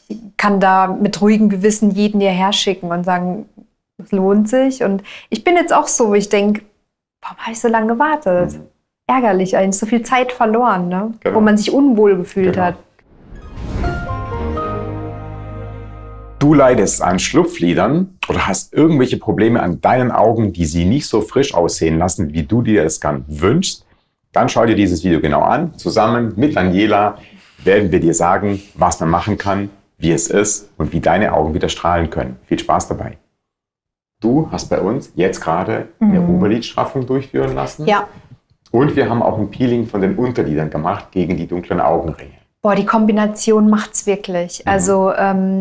kann da mit ruhigem Gewissen jeden hierher schicken und sagen, es lohnt sich. Und ich bin jetzt auch so, wo ich denke, warum habe ich so lange gewartet? Ärgerlich eigentlich, so viel Zeit verloren, ne? Genau. Wo man sich unwohl gefühlt hat. Du leidest an Schlupflidern oder hast irgendwelche Probleme an deinen Augen, die sie nicht so frisch aussehen lassen, wie du dir es gern wünschst, dann schau dir dieses Video genau an. Zusammen mit Daniela werden wir dir sagen, was man machen kann, wie es ist und wie deine Augen wieder strahlen können. Viel Spaß dabei. Du hast bei uns jetzt gerade eine Oberlidstraffung durchführen lassen. Ja. Und wir haben auch ein Peeling von den Unterlidern gemacht gegen die dunklen Augenringe. Boah, die Kombination macht's wirklich. Also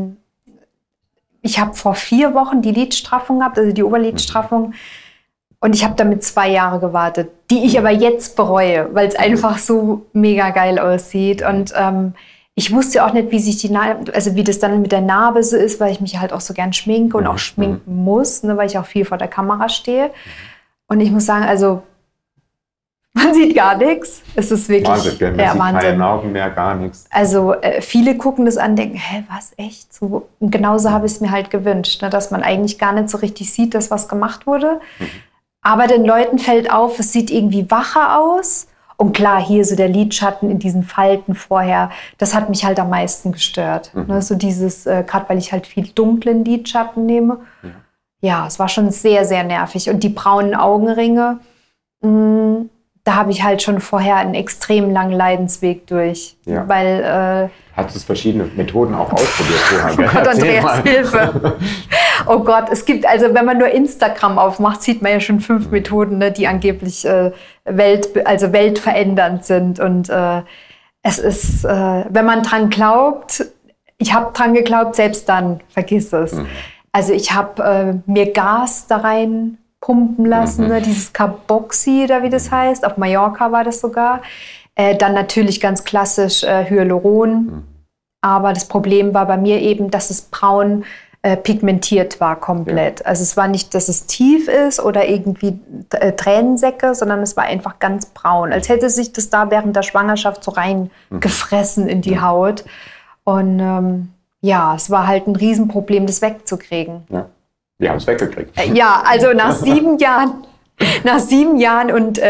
ich habe vor 4 Wochen die Lidstraffung gehabt, also die Oberlidstraffung. Und ich habe damit 2 Jahre gewartet, die ich aber jetzt bereue, weil es einfach so mega geil aussieht. Und ich wusste auch nicht, wie sich wie das dann mit der Narbe so ist, weil ich mich halt auch so gern schminke und auch schminken muss, ne, weil ich auch viel vor der Kamera stehe. Und ich muss sagen, also man sieht gar nichts. Es ist wirklich Wahnsinn, man sieht keine Narben mehr, gar nichts. Also viele gucken das an und denken, hä, was, echt? So? Und genauso habe ich es mir halt gewünscht, ne, dass man eigentlich gar nicht so richtig sieht, dass was gemacht wurde. Aber den Leuten fällt auf, es sieht irgendwie wacher aus. Und klar, hier so der Lidschatten in diesen Falten vorher, das hat mich halt am meisten gestört. Ne, so dieses, gerade weil ich halt viel dunklen Lidschatten nehme. Ja, es war schon sehr, sehr nervig. Und die braunen Augenringe, da habe ich halt schon vorher einen extrem langen Leidensweg durch. Ja. Weil, hast du verschiedene Methoden auch ausprobiert vorher? Oh Gott, Andreas, Hilfe. Oh Gott, es gibt, also wenn man nur Instagram aufmacht, sieht man ja schon 5 Methoden, ne, die angeblich weltverändernd sind. Und es ist, wenn man dran glaubt, ich habe dran geglaubt, selbst dann, vergiss es. Also ich habe mir Gas da rein pumpen lassen, ne, dieses Carboxy, da wie das heißt, auf Mallorca war das sogar. Dann natürlich ganz klassisch Hyaluron. Aber das Problem war bei mir eben, dass es braun pigmentiert war komplett. Also es war nicht, dass es tief ist oder irgendwie Tränensäcke, sondern es war einfach ganz braun. Als hätte sich das da während der Schwangerschaft so reingefressen in die Haut. Und ja, es war halt ein Riesenproblem, das wegzukriegen. Ja. Wir haben es weggekriegt. Ja, also nach 7 Jahren. Nach 7 Jahren und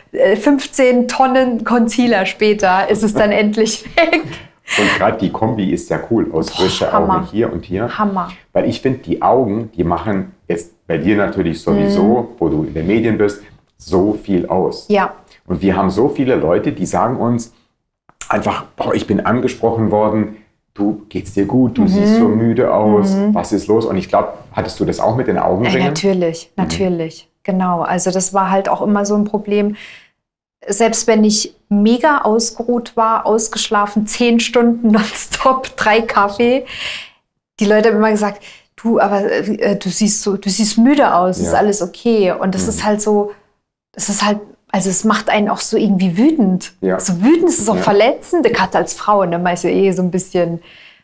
15 Tonnen Concealer später ist es dann endlich weg. Und gerade die Kombi ist ja cool, aus frische Augen hier und hier. Hammer. Weil ich finde, die Augen, die machen jetzt bei dir natürlich sowieso, wo du in den Medien bist, so viel aus. Ja. Und wir haben so viele Leute, die sagen uns einfach, boah, ich bin angesprochen worden, du, geht's dir gut, du siehst so müde aus, was ist los? Und ich glaube, hattest du das auch mit den Augenringen? Ja, natürlich. Genau, also das war halt auch immer so ein Problem. Selbst wenn ich mega ausgeruht war, ausgeschlafen, 10 Stunden nonstop, 3 Kaffee, die Leute haben immer gesagt, du, aber du siehst müde aus, ist alles okay. Und das ist halt so, also es macht einen auch so irgendwie wütend. Ja. So wütend ist es auch verletzend, gerade als Frau, ne, man ist ja so ein bisschen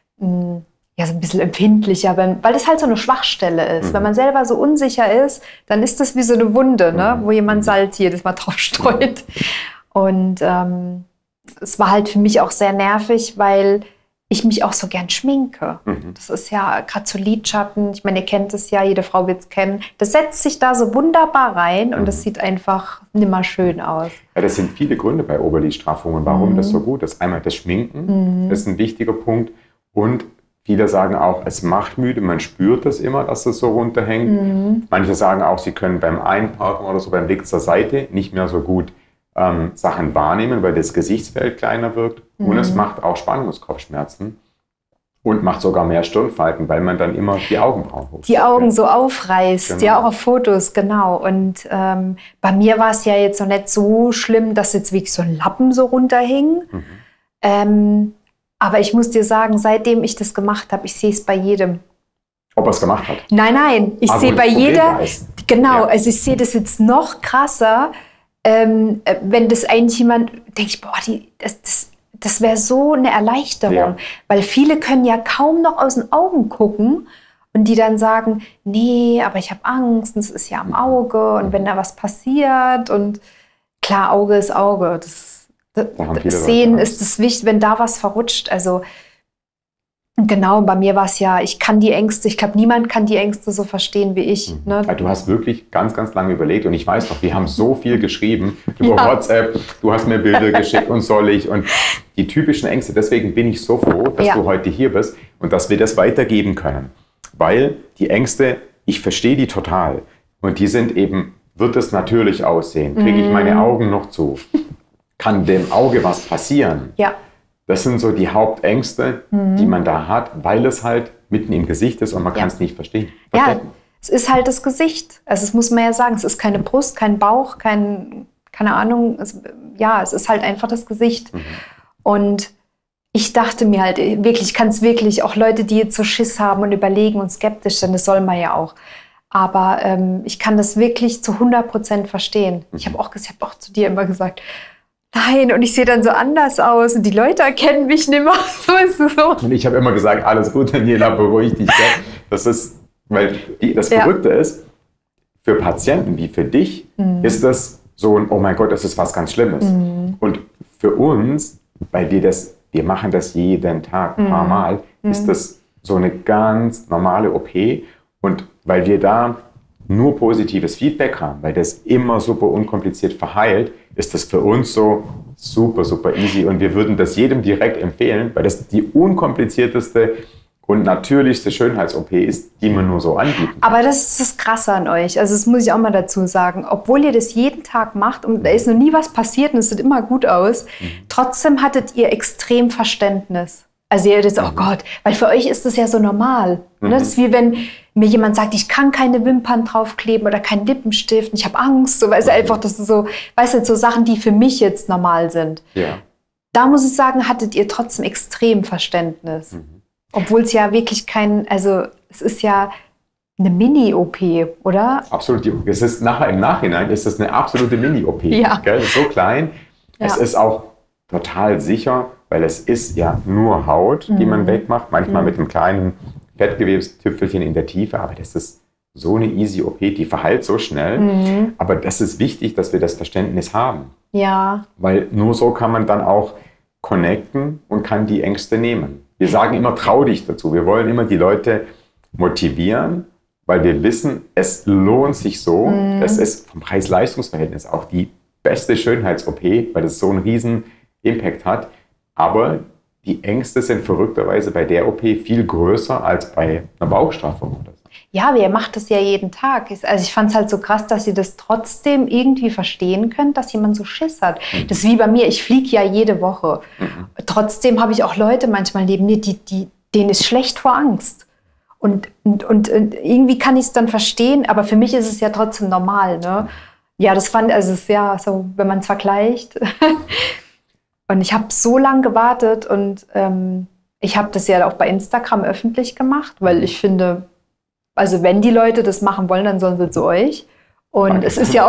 empfindlicher, weil das halt so eine Schwachstelle ist. Wenn man selber so unsicher ist, dann ist das wie so eine Wunde, ne, wo jemand Salz jedes Mal drauf streut. Und es war halt für mich auch sehr nervig, weil ich mich auch so gern schminke. Das ist ja gerade so Lidschatten, ich meine, ihr kennt es ja, jede Frau wird es kennen. Das setzt sich da so wunderbar rein und das sieht einfach nimmer schön aus. Ja, das sind viele Gründe bei Oberlidstraffungen, warum das so gut ist. Einmal das Schminken, das ist ein wichtiger Punkt. Und viele sagen auch, es macht müde, man spürt das immer, dass es so runterhängt. Manche sagen auch, sie können beim Einparken oder so beim Blick zur Seite nicht mehr so gut Sachen wahrnehmen, weil das Gesichtsfeld kleiner wirkt. Und es macht auch Spannungskopfschmerzen und macht sogar mehr Stirnfalten, weil man dann immer die Augenbrauen hochzieht. Die Augen so aufreißt, genau. Ja, auch auf Fotos, genau. Und bei mir war es ja jetzt noch nicht so schlimm, dass jetzt wirklich so ein Lappen so runterhing. Aber ich muss dir sagen, seitdem ich das gemacht habe, ich sehe es bei jedem. Ob er es gemacht hat? Nein, ich sehe bei jeder, genau, also ich sehe das jetzt noch krasser, wenn das eigentlich jemand, denke ich, boah, das wäre so eine Erleichterung, weil viele können ja kaum noch aus den Augen gucken und die dann sagen, nee, aber ich habe Angst, und es ist ja am Auge und wenn da was passiert und klar, Auge ist Auge, das Sehen ist das wichtig, wenn da was verrutscht, also Und genau, bei mir war es ja, ich kann die Ängste, ich glaube, niemand kann die Ängste so verstehen wie ich. Ne? Du hast wirklich ganz, ganz lange überlegt und ich weiß noch, wir haben so viel geschrieben über WhatsApp, du hast mir Bilder geschickt und soll ich und die typischen Ängste, deswegen bin ich so froh, dass du heute hier bist und dass wir das weitergeben können, weil die Ängste, ich verstehe die total und die sind eben, wird es natürlich aussehen, kriege ich meine Augen noch zu, kann dem Auge was passieren? Ja. Das sind so die Hauptängste, die man da hat, weil es halt mitten im Gesicht ist und man kann es nicht verstehen. Ja, es ist halt das Gesicht. Also das muss man ja sagen. Es ist keine Brust, kein Bauch, keine Ahnung. Es ist halt einfach das Gesicht. Und ich dachte mir halt wirklich, ich kann es wirklich, auch Leute, die jetzt so Schiss haben und überlegen und skeptisch sind, das soll man ja auch. Aber ich kann das wirklich zu 100% verstehen. Ich habe auch zu dir immer gesagt, nein, und ich sehe dann so anders aus und die Leute erkennen mich nicht mehr. So. Und ich habe immer gesagt, alles gut, Daniela, beruhig dich. Das ist, weil das Verrückte ist, für Patienten wie für dich ist das so ein, oh mein Gott, das ist was ganz Schlimmes. Und für uns, weil wir machen das jeden Tag ein paar Mal, ist das so eine ganz normale OP. Und weil wir da nur positives Feedback haben, weil das immer super unkompliziert verheilt, ist das für uns so super, super easy. Und wir würden das jedem direkt empfehlen, weil das die unkomplizierteste und natürlichste Schönheits-OP ist, die man nur so anbieten kann. Aber das ist das Krasse an euch. Also das muss ich auch mal dazu sagen. Obwohl ihr das jeden Tag macht und da ist noch nie was passiert und es sieht immer gut aus, trotzdem hattet ihr extrem Verständnis. Also ihr das, oh Gott, weil für euch ist das ja so normal. Ne? Das ist wie wenn mir jemand sagt, ich kann keine Wimpern draufkleben oder keinen Lippenstift und ich habe Angst. So, weißt du, einfach, das ist so, weißt du, so Sachen, die für mich jetzt normal sind. Ja. Da muss ich sagen, hattet ihr trotzdem extrem Verständnis. Obwohl es ja wirklich es ist ja eine Mini-OP, oder? Absolut. Es ist im Nachhinein ist das eine absolute Mini-OP. Ja. Gell? So klein. Ja. Es ist auch total sicher, weil es ist ja nur Haut, die man wegmacht. Manchmal mit einem kleinen Fettgewebstüpfelchen in der Tiefe. Aber das ist so eine easy OP, die verheilt so schnell. Aber das ist wichtig, dass wir das Verständnis haben. Ja. Weil nur so kann man dann auch connecten und kann die Ängste nehmen. Wir sagen immer, trau dich dazu. Wir wollen immer die Leute motivieren, weil wir wissen, es lohnt sich so. Es ist vom Preis-Leistungs-Verhältnis auch die beste Schönheits-OP, weil das so einen riesen Impact hat. Aber die Ängste sind verrückterweise bei der OP viel größer als bei einer Bauchstraffung oder so. Ja, ihr macht das ja jeden Tag. Also ich fand es halt so krass, dass ihr das trotzdem irgendwie verstehen könnt, dass jemand so Schiss hat. Das ist wie bei mir, ich fliege ja jede Woche. Trotzdem habe ich auch Leute manchmal neben mir, denen ist schlecht vor Angst. Und irgendwie kann ich es dann verstehen, aber für mich ist es ja trotzdem normal. Ne? Ja, es ist ja so, wenn man es vergleicht. Und ich habe so lange gewartet und ich habe das ja auch bei Instagram öffentlich gemacht, weil ich finde, also wenn die Leute das machen wollen, dann sollen sie zu euch. Und es ist ja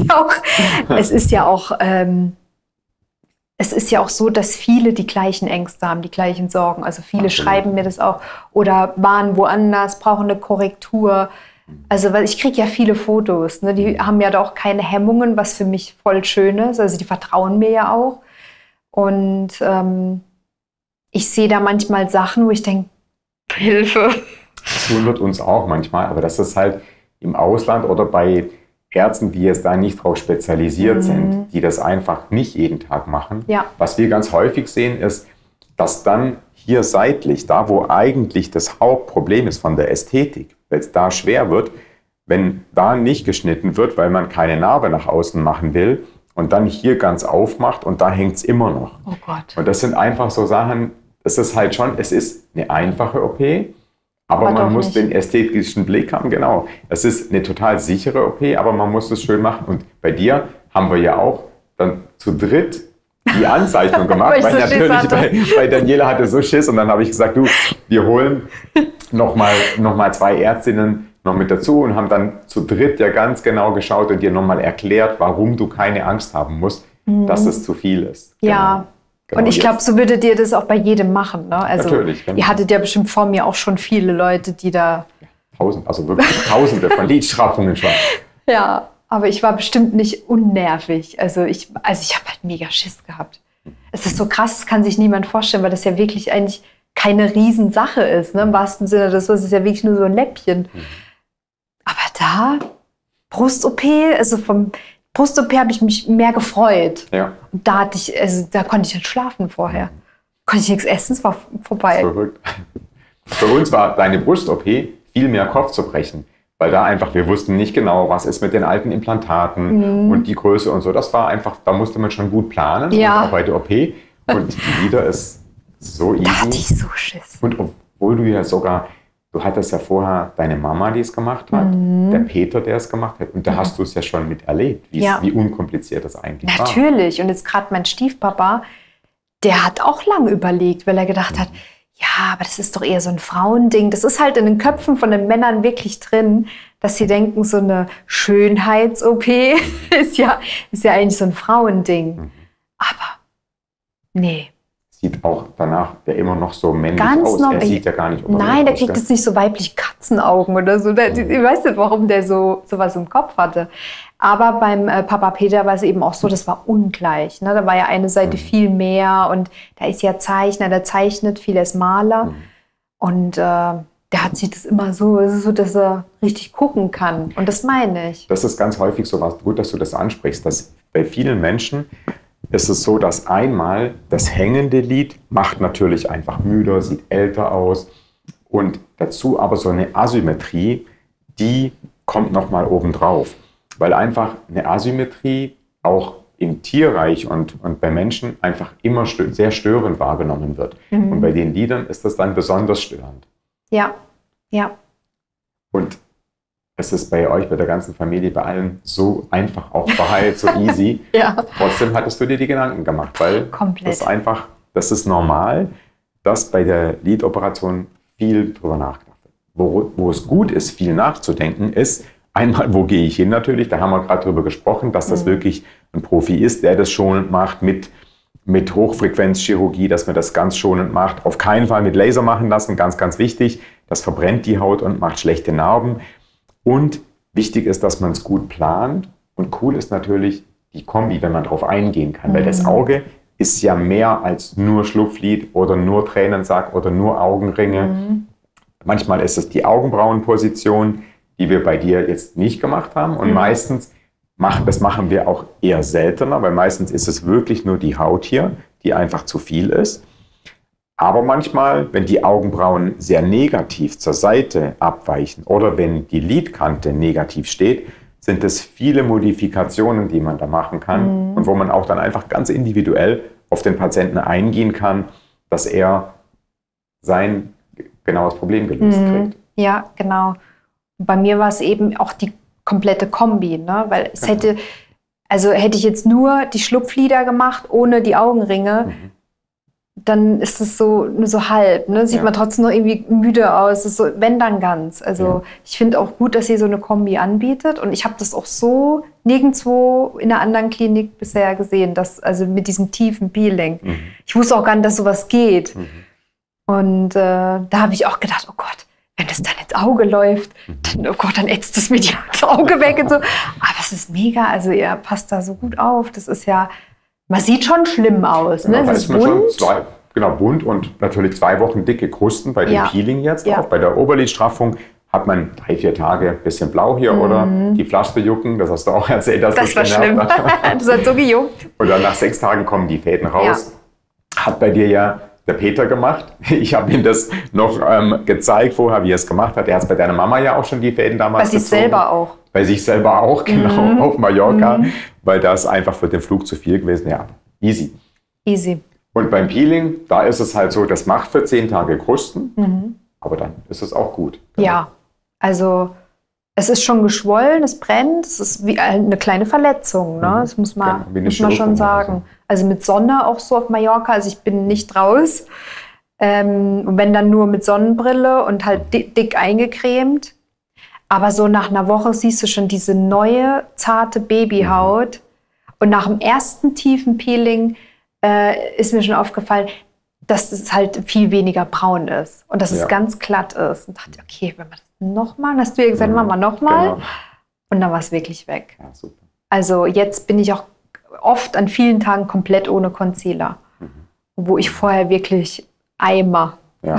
auch so, dass viele die gleichen Ängste haben, die gleichen Sorgen. Also viele schreiben mir das auch oder waren woanders, brauchen eine Korrektur. Also weil ich kriege ja viele Fotos, ne? Die haben ja auch keine Hemmungen, was für mich voll schön ist. Also die vertrauen mir ja auch. Und ich sehe da manchmal Sachen, wo ich denke, Hilfe. Das wundert uns auch manchmal, aber das ist halt im Ausland oder bei Ärzten, die jetzt da nicht drauf spezialisiert sind, die das einfach nicht jeden Tag machen. Ja. Was wir ganz häufig sehen, ist, dass dann hier seitlich, da wo eigentlich das Hauptproblem ist von der Ästhetik, weil es da schwer wird, wenn da nicht geschnitten wird, weil man keine Narbe nach außen machen will und dann hier ganz aufmacht und da hängt es immer noch. Oh Gott. Und das sind einfach so Sachen, es ist halt schon, es ist eine einfache OP, aber man muss den ästhetischen Blick haben, genau. Es ist eine total sichere OP, aber man muss es schön machen. Und bei dir haben wir ja auch dann zu dritt die Anzeichnung gemacht, weil so natürlich bei Daniela hatte so Schiss und dann habe ich gesagt, du, wir holen noch mal 2 Ärztinnen noch mit dazu und haben dann zu dritt ja ganz genau geschaut und dir nochmal erklärt, warum du keine Angst haben musst, dass es zu viel ist. Ja. Genau, und ich glaube, so würdet ihr das auch bei jedem machen. Ne? Also, natürlich. Genau. Ihr hattet ja bestimmt vor mir auch schon viele Leute, die da... Also wirklich Tausende von Lidstraffungen schon. Ja, aber ich war bestimmt nicht unnervig. Also ich habe halt mega Schiss gehabt. Es ist so krass, das kann sich niemand vorstellen, weil das ja wirklich eigentlich keine Riesensache ist, ne? Im wahrsten Sinne des Wortes, ist ja wirklich nur so ein Läppchen. Aber da, Brust-OP, also vom Brust-OP habe ich mich mehr gefreut. Ja. Und da konnte ich nicht schlafen vorher. Konnte ich nichts essen, es war vorbei. Verrückt. Für uns war deine Brust-OP viel mehr Kopfzerbrechen. Weil da einfach, wir wussten nicht genau, was ist mit den alten Implantaten und die Größe und so. Das war einfach, da musste man schon gut planen. Ja. Und auch bei der OP. Und die Lider ist so easy. Da hatte ich so Schiss. Und obwohl du ja sogar, du hattest ja vorher deine Mama, die es gemacht hat, der Peter, der es gemacht hat. Und da hast du es ja schon miterlebt, wie unkompliziert das eigentlich war. Natürlich. Und jetzt gerade mein Stiefpapa, der hat auch lange überlegt, weil er gedacht hat, ja, aber das ist doch eher so ein Frauending. Das ist halt in den Köpfen von den Männern wirklich drin, dass sie denken, so eine Schönheits-OP ist ja eigentlich so ein Frauending. Aber nee. Sieht auch danach der immer noch so männlich Ganz aus. Er sieht ja gar nicht Nein, der kriegt jetzt nicht so weiblich Katzenaugen oder so. Ich weiß nicht, warum der so was im Kopf hatte. Aber beim Papa Peter war es eben auch so, das war ungleich. Ne? Da war ja eine Seite viel mehr und da ist ja Zeichner, der zeichnet viel, er ist Maler. Und der hat sich das immer so, es ist so, dass er richtig gucken kann. Und das meine ich. Das ist ganz häufig so was, gut, dass du das ansprichst, dass bei vielen Menschen ist es so, dass einmal das hängende Lid macht natürlich einfach müder, sieht älter aus und dazu aber so eine Asymmetrie, die kommt nochmal obendrauf, weil einfach eine Asymmetrie auch im Tierreich und bei Menschen einfach immer sehr störend wahrgenommen wird. Und bei den Lidern ist das dann besonders störend. Ja, ja. Und es ist bei euch, bei der ganzen Familie, bei allen so einfach auch verheilt, so easy. Ja. Trotzdem hattest du dir die Gedanken gemacht, weil das ist normal, dass bei der Lidoperation viel drüber nachgedacht wird. Wo es gut ist, viel nachzudenken, ist einmal, wo gehe ich hin natürlich, da haben wir gerade drüber gesprochen, dass das wirklich ein Profi ist, der das schonend macht mit Hochfrequenzchirurgie, dass man das ganz schonend macht. Auf keinen Fall mit Laser machen lassen, ganz, ganz wichtig. Das verbrennt die Haut und macht schlechte Narben. Und wichtig ist, dass man es gut plant. Und cool ist natürlich die Kombi, wenn man darauf eingehen kann. Weil das Auge ist ja mehr als nur Schlupflid oder nur Tränensack oder nur Augenringe. Manchmal ist es die Augenbrauenposition, die wir bei dir jetzt nicht gemacht haben. Und meistens machen wir auch eher seltener, weil meistens ist es wirklich nur die Haut hier, die einfach zu viel ist. Aber manchmal, wenn die Augenbrauen sehr negativ zur Seite abweichen oder wenn die Lidkante negativ steht, sind es viele Modifikationen, die man da machen kann und wo man auch dann einfach ganz individuell auf den Patienten eingehen kann, dass er sein genaues Problem gelöst kriegt. Ja, genau. Bei mir war es eben auch die komplette Kombi, ne? Weil es hätte ich jetzt nur die Schlupflider gemacht, ohne die Augenringe, dann ist es nur so halb, ne? Sieht man trotzdem noch irgendwie müde aus, ist so, wenn dann ganz. Also ich finde auch gut, dass sie so eine Kombi anbietet und ich habe das auch so nirgendwo in einer anderen Klinik bisher gesehen, also mit diesem tiefen Peeling. Ich wusste auch gar nicht, dass sowas geht. Und da habe ich auch gedacht, oh Gott, wenn das dann ins Auge läuft, dann ätzt es mir das Auge weg und so. Aber es ist mega, also ihr passt da so gut auf. Das ist ja, man sieht schon schlimm aus. Ne? Es ist bunt. Bunt und natürlich 2 Wochen dicke Krusten bei dem Peeling jetzt. Auch bei der Oberlidstraffung hat man 3-4 Tage ein bisschen blau hier oder die Flasche jucken. Das hast du auch erzählt, dass das war schlimm. Das hat so gejuckt. Und dann nach 6 Tagen kommen die Fäden raus. Hat bei dir ja der Peter gemacht. Ich habe ihm das noch gezeigt vorher, wie er es gemacht hat. Er hat es bei deiner Mama ja auch schon die Fäden damals gezogen. Bei sich selber auch. Genau, auf Mallorca, weil das einfach für den Flug zu viel gewesen wäre. Easy. Und beim Peeling, da ist es halt so, das macht für 10 Tage Krusten, aber dann ist es auch gut. Ja, also es ist schon geschwollen, es brennt, es ist wie eine kleine Verletzung, ne? Das muss man schon sagen. Also mit Sonne auch so auf Mallorca, also ich bin nicht raus. Und wenn dann nur mit Sonnenbrille und halt dick eingecremt. Aber so nach einer Woche siehst du schon diese neue, zarte Babyhaut. Und nach dem ersten tiefen Peeling ist mir schon aufgefallen, dass es halt viel weniger braun ist und dass es ganz glatt ist. Und dachte, okay, wenn man das nochmal, hast du ja gesagt, machen wir nochmal. Genau. Und dann war es wirklich weg. Ja, super. Also jetzt bin ich auch oft an vielen Tagen komplett ohne Concealer. Wo ich vorher wirklich Eimer Ja.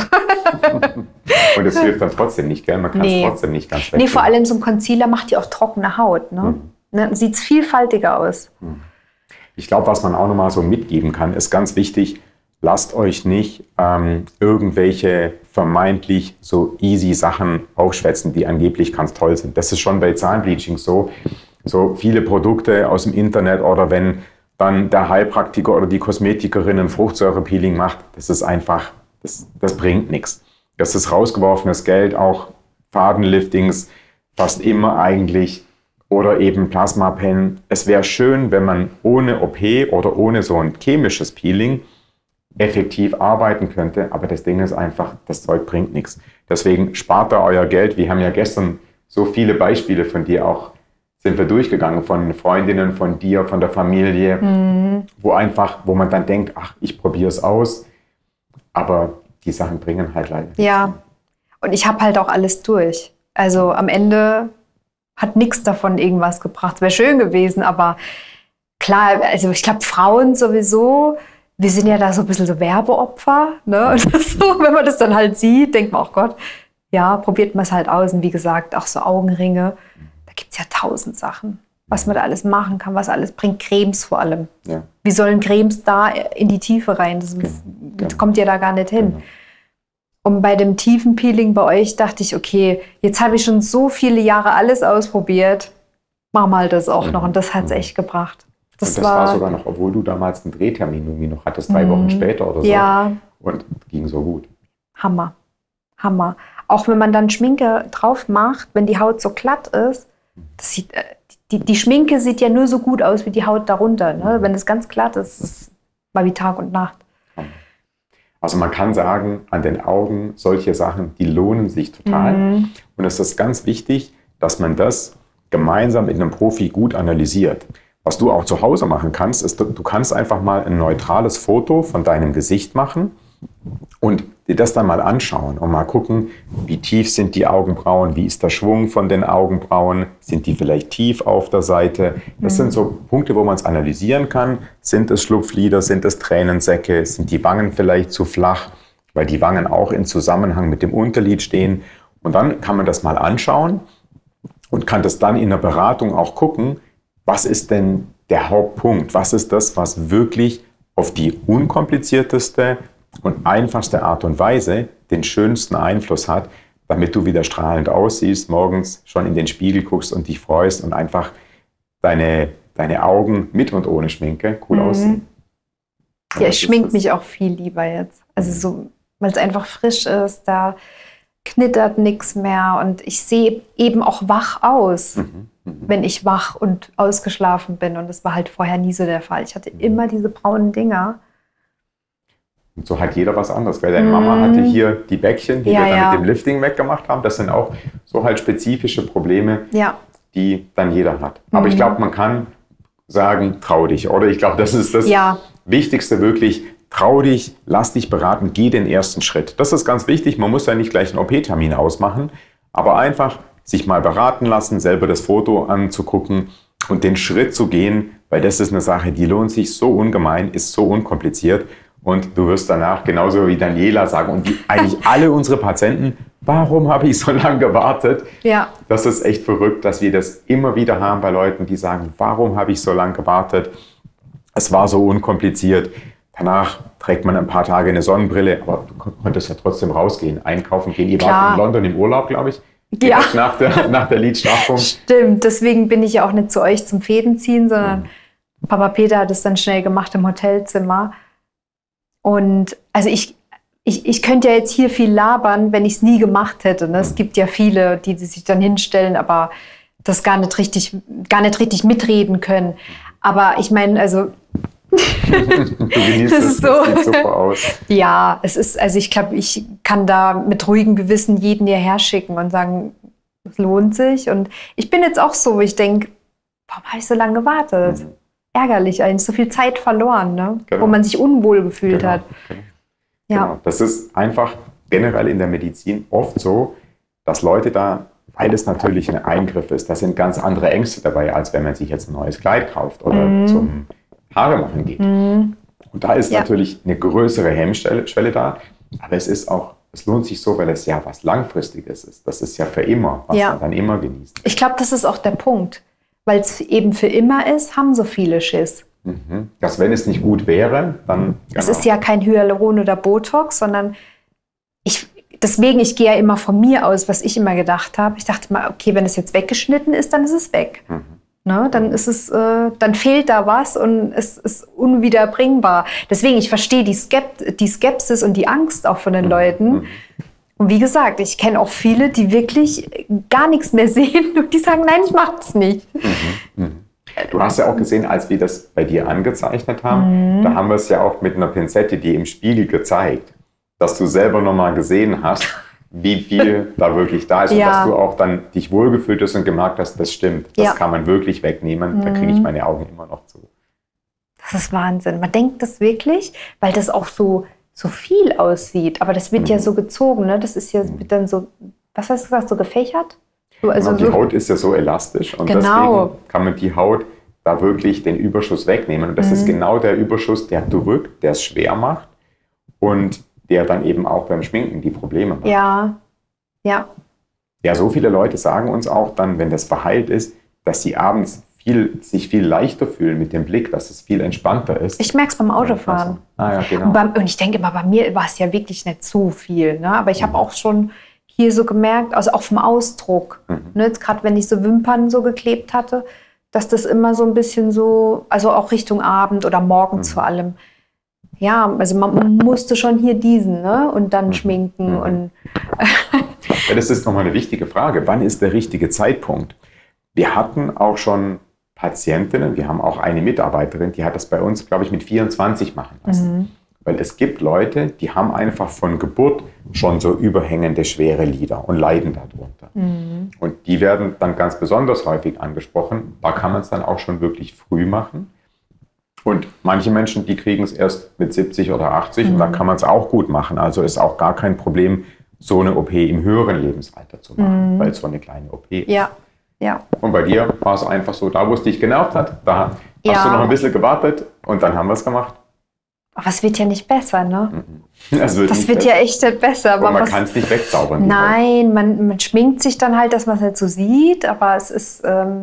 Und es hilft dann trotzdem nicht, gell? Man kann es trotzdem nicht ganz weg. Nee, vor allem so ein Concealer macht ja auch trockene Haut. Ne? Dann sieht es vielfältiger aus. Ich glaube, was man auch nochmal so mitgeben kann, ist ganz wichtig, lasst euch nicht irgendwelche vermeintlich so easy Sachen aufschwätzen, die angeblich ganz toll sind. Das ist schon bei Zahnbleaching so. So viele Produkte aus dem Internet oder wenn dann der Heilpraktiker oder die Kosmetikerin ein Fruchtsäurepeeling macht, das ist einfach, das bringt nichts. Das ist rausgeworfenes Geld, auch Fadenliftings, fast immer eigentlich, oder eben Plasmapen. Es wäre schön, wenn man ohne OP oder ohne so ein chemisches Peeling effektiv arbeiten könnte, aber das Ding ist einfach, das Zeug bringt nichts. Deswegen spart da euer Geld. Wir haben ja gestern so viele Beispiele von dir auch, sind wir durchgegangen, von Freundinnen, von dir, von der Familie, wo man dann denkt, ach, ich probiere es aus, aber die Sachen bringen halt leider nichts. Ja, und ich habe halt auch alles durch. Also am Ende hat nichts davon irgendwas gebracht. Es wäre schön gewesen, aber klar, also ich glaube, Frauen sowieso, wir sind ja da so ein bisschen so Werbeopfer. Ne? Und so, wenn man das dann halt sieht, denkt man, oh Gott, ja, probiert man es halt aus. Und wie gesagt, auch so Augenringe. Da gibt es ja 1000 Sachen, was man da alles machen kann, was alles bringt. Cremes vor allem. Ja. Wie sollen Cremes da in die Tiefe rein? Das kommt ja da gar nicht hin. Genau. Und bei dem tiefen Peeling bei euch dachte ich, okay, jetzt habe ich schon so viele Jahre alles ausprobiert, mach mal das auch noch. Und das hat es echt gebracht. Das war sogar noch, obwohl du damals einen Drehtermin irgendwie noch hattest, 3 Wochen später oder so. Ja. Und ging so gut. Hammer. Hammer. Auch wenn man dann Schminke drauf macht, wenn die Haut so glatt ist, das sieht, die Schminke sieht ja nur so gut aus wie die Haut darunter. Ne? Wenn es ganz glatt ist, ist es mal wie Tag und Nacht. Also man kann sagen, an den Augen, solche Sachen, die lohnen sich total. Und es ist ganz wichtig, dass man das gemeinsam mit einem Profi gut analysiert. Was du auch zu Hause machen kannst, ist, du kannst einfach mal ein neutrales Foto von deinem Gesicht machen und dir das dann mal anschauen und mal gucken, wie tief sind die Augenbrauen, wie ist der Schwung von den Augenbrauen, sind die vielleicht tief auf der Seite. Das sind so Punkte, wo man es analysieren kann. Sind es Schlupflider, sind es Tränensäcke, sind die Wangen vielleicht zu flach, weil die Wangen auch in Zusammenhang mit dem Unterlid stehen. Und dann kann man das mal anschauen und kann das dann in der Beratung auch gucken, was ist denn der Hauptpunkt? Was ist das, was wirklich auf die unkomplizierteste und einfachste Art und Weise den schönsten Einfluss hat, damit du wieder strahlend aussiehst, morgens schon in den Spiegel guckst und dich freust und einfach deine Augen mit und ohne Schminke cool aussehen. Ja, ich schmink mich auch viel lieber jetzt. Also so, weil es einfach frisch ist, da knittert nichts mehr und ich sehe eben auch wach aus, wenn ich wach und ausgeschlafen bin. Und das war halt vorher nie so der Fall. Ich hatte immer diese braunen Dinger. Und so hat jeder was anderes. Weil deine Mama hatte hier die Bäckchen, die wir dann mit dem Lifting weggemacht haben. Das sind auch so halt spezifische Probleme, die dann jeder hat. Aber ich glaube, man kann sagen, trau dich. Oder ich glaube, das ist das Wichtigste wirklich. Trau dich, lass dich beraten, geh den ersten Schritt. Das ist ganz wichtig. Man muss ja nicht gleich einen OP-Termin ausmachen, aber einfach sich mal beraten lassen, selber das Foto anzugucken und den Schritt zu gehen, weil das ist eine Sache, die lohnt sich so ungemein, ist so unkompliziert. Und du wirst danach genauso wie Daniela sagen und wie eigentlich alle unsere Patienten, warum habe ich so lange gewartet? Ja. Das ist echt verrückt, dass wir das immer wieder haben bei Leuten, die sagen, warum habe ich so lange gewartet? Es war so unkompliziert. Danach trägt man ein paar Tage eine Sonnenbrille, aber du konntest ja trotzdem rausgehen, einkaufen gehen. Ihr wart in London im Urlaub, glaube ich, nach der Lidstraffung. Stimmt, deswegen bin ich ja auch nicht zu euch zum Fädenziehen, sondern Papa Peter hat es dann schnell gemacht im Hotelzimmer. Und also ich könnte ja jetzt hier viel labern, wenn ich es nie gemacht hätte. Ne? Es gibt ja viele, die sich dann hinstellen, aber das gar nicht richtig mitreden können. Aber ich meine, also du genießt es, so. Das sieht super aus. Ja, es ist, also ich glaube, ich kann da mit ruhigem Gewissen jeden hierher schicken und sagen, es lohnt sich. Und ich bin jetzt auch so, ich denke, warum habe ich so lange gewartet? Ärgerlich eigentlich, so viel Zeit verloren, ne? Wo man sich unwohl gefühlt hat. Ja. Genau. Das ist einfach generell in der Medizin oft so, dass Leute da, weil es natürlich ein Eingriff ist, da sind ganz andere Ängste dabei, als wenn man sich jetzt ein neues Kleid kauft oder zum Haare machen geht. Und da ist natürlich eine größere Hemmschwelle da. Aber es lohnt sich so, weil es ja was Langfristiges ist. Das ist ja für immer, was man dann immer genießt. Ich glaube, das ist auch der Punkt. Weil es eben für immer ist, haben so viele Schiss. Dass wenn es nicht gut wäre, dann... Es ist ja kein Hyaluron oder Botox, sondern ich gehe ja immer von mir aus, was ich immer gedacht habe. Ich dachte mal, okay, wenn es jetzt weggeschnitten ist, dann ist es weg. Ne, dann ist es, dann fehlt da was und es ist unwiederbringbar. Deswegen, ich verstehe die Skepsis und die Angst auch von den Leuten. Und wie gesagt, ich kenne auch viele, die wirklich gar nichts mehr sehen und die sagen, nein, ich mache das nicht. Du hast ja auch gesehen, als wir das bei dir angezeichnet haben, da haben wir es ja auch mit einer Pinzette dir im Spiegel gezeigt, dass du selber nochmal gesehen hast, wie viel da wirklich da ist und dass du auch dann dich wohlgefühlt hast und gemerkt hast, das stimmt, das kann man wirklich wegnehmen, da kriege ich meine Augen immer noch zu. Das ist Wahnsinn. Man denkt das wirklich, weil das auch so viel aussieht, aber das wird ja so gezogen, ne? Das ist ja wird dann so, was hast du gesagt, so gefächert? Also die Haut ist ja so elastisch und deswegen kann man die Haut da wirklich den Überschuss wegnehmen und das ist genau der Überschuss, der drückt, der es schwer macht und der dann eben auch beim Schminken die Probleme macht. Ja. Ja, so viele Leute sagen uns auch dann, wenn das verheilt ist, dass sie abends sich viel leichter fühlen mit dem Blick, dass es viel entspannter ist. Ich merke es beim Autofahren. Ja, genau. Und ich denke immer, bei mir war es ja wirklich nicht zu viel. Ne? Aber ich habe auch schon hier so gemerkt, also auch vom Ausdruck, ne? Jetzt gerade wenn ich so Wimpern so geklebt hatte, dass das immer so ein bisschen so, also auch Richtung Abend oder morgens vor allem, ja, also man musste schon hier ne? Und dann schminken. Und ja, das ist nochmal eine wichtige Frage. Wann ist der richtige Zeitpunkt? Wir hatten auch schon Patientinnen, wir haben auch eine Mitarbeiterin, die hat das bei uns, glaube ich, mit 24 machen lassen. Weil es gibt Leute, die haben einfach von Geburt schon so überhängende, schwere Lider und leiden darunter. Und die werden dann ganz besonders häufig angesprochen. Da kann man es dann auch schon wirklich früh machen. Und manche Menschen, die kriegen es erst mit 70 oder 80 und da kann man es auch gut machen. Also ist auch gar kein Problem, so eine OP im höheren Lebensalter zu machen, weil es so eine kleine OP ist. Ja. Und bei dir war es einfach so, da wo es dich genervt hat, da hast du noch ein bisschen gewartet und dann haben wir es gemacht. Aber es wird ja nicht besser, ne? Das wird ja echt nicht besser. Aber man kann es nicht wegzaubern. Nein, man schminkt sich dann halt, dass man es nicht so sieht, aber es ist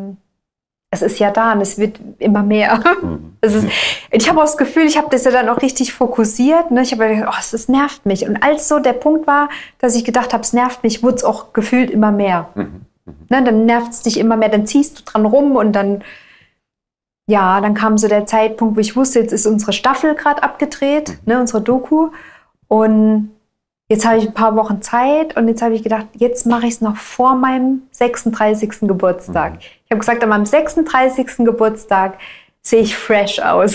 ja da und es wird immer mehr. Ich habe auch das Gefühl, ich habe das ja dann auch richtig fokussiert. Ne? Ich habe gedacht, es nervt mich. Und als so der Punkt war, dass ich gedacht habe, es nervt mich, wurde es auch gefühlt immer mehr. Ne? Dann nervt es dich immer mehr, dann ziehst du dran rum und dann kam so der Zeitpunkt, wo ich wusste, jetzt ist unsere Staffel gerade abgedreht, ne, unsere Doku. Und jetzt habe ich ein paar Wochen Zeit und jetzt habe ich gedacht, jetzt mache ich es noch vor meinem 36. Geburtstag. Ich habe gesagt, an meinem 36. Geburtstag sehe ich fresh aus.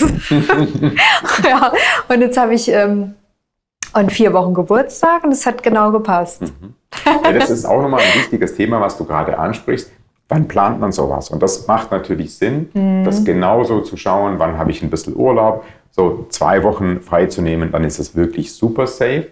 Ja, und jetzt habe ich in 4 Wochen Geburtstag und es hat genau gepasst. Ja, das ist auch nochmal ein wichtiges Thema, was du gerade ansprichst. Wann plant man sowas? Und das macht natürlich Sinn, das genauso zu schauen, wann habe ich ein bisschen Urlaub, so 2 Wochen freizunehmen, dann ist es wirklich super safe.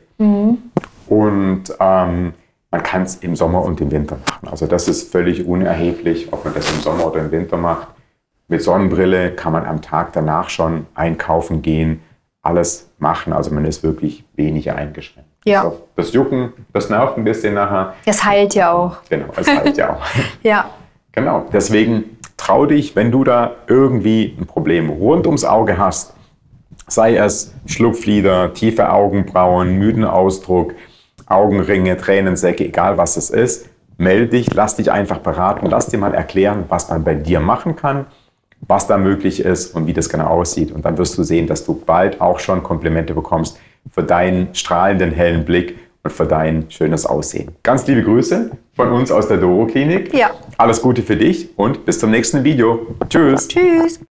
Und man kann es im Sommer und im Winter machen. Also das ist völlig unerheblich, ob man das im Sommer oder im Winter macht. Mit Sonnenbrille kann man am Tag danach schon einkaufen gehen, alles machen. Also man ist wirklich wenig eingeschränkt. Ja. Also das Jucken, das nervt ein bisschen nachher. Es heilt ja auch. Genau, es heilt ja auch. Ja. Genau, deswegen trau dich, wenn du da irgendwie ein Problem rund ums Auge hast, sei es Schlupflider, tiefe Augenbrauen, müden Ausdruck, Augenringe, Tränensäcke, egal was es ist, melde dich, lass dich einfach beraten, lass dir mal erklären, was man bei dir machen kann, was da möglich ist und wie das genau aussieht. Und dann wirst du sehen, dass du bald auch schon Komplimente bekommst für deinen strahlenden, hellen Blick und für dein schönes Aussehen. Ganz liebe Grüße von uns aus der Doro Klinik. Ja. Alles Gute für dich und bis zum nächsten Video. Tschüss. Tschüss.